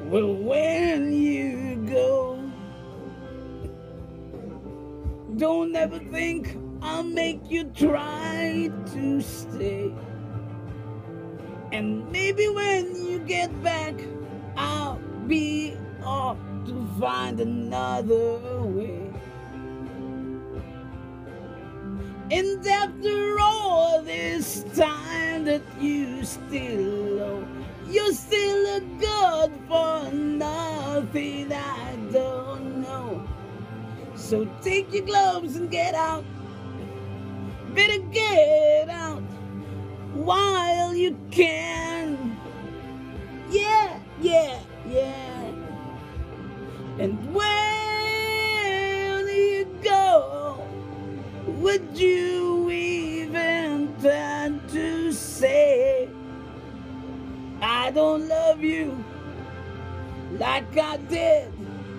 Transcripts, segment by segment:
Well, when you go, don't ever think I'll make you try to stay. And maybe when you get back, I'll be off to find another way. And after all this time that you still owe, you're still a good for nothing I don't know. So take your gloves and get out. Better get out while you can. Yeah, yeah, yeah. And when you go, would you even turn to say, I don't love you like I did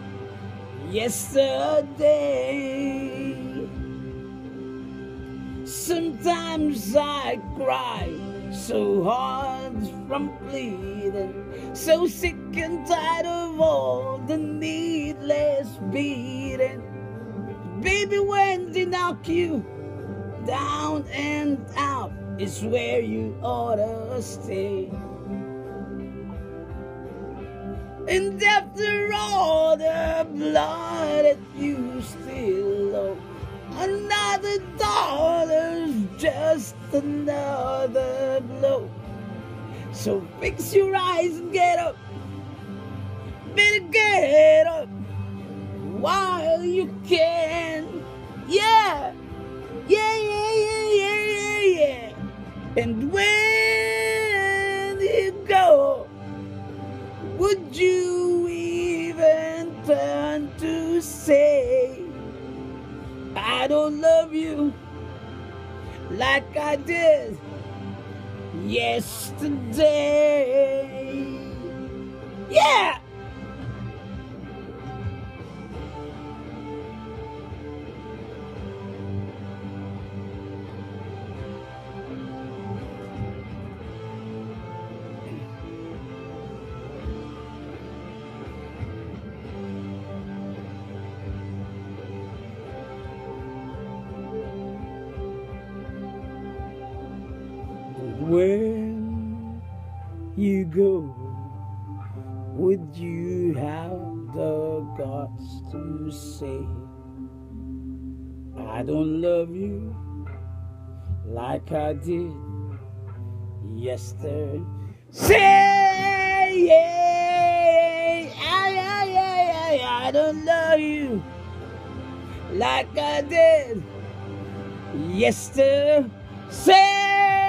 yesterday? Sometimes I cry so hard from bleeding, so sick and tired of all the needless beating. Baby, when they knock you down and out is where you ought to stay. And after all the blood that you still owe, another dollar's just another blow. So fix your eyes and get up. Better get up while you can. Yeah, yeah, yeah, yeah, yeah, yeah, yeah. And when you go, would you even turn to say, I don't love you like I did yesterday? Yeah! When you go, would you have the guts to say, I don't love you like I did yesterday? Say, yeah, I don't love you like I did yesterday. Say,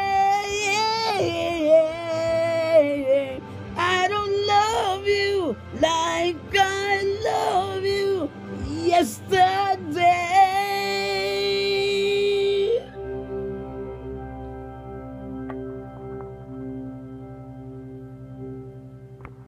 I don't love you like I love you yesterday.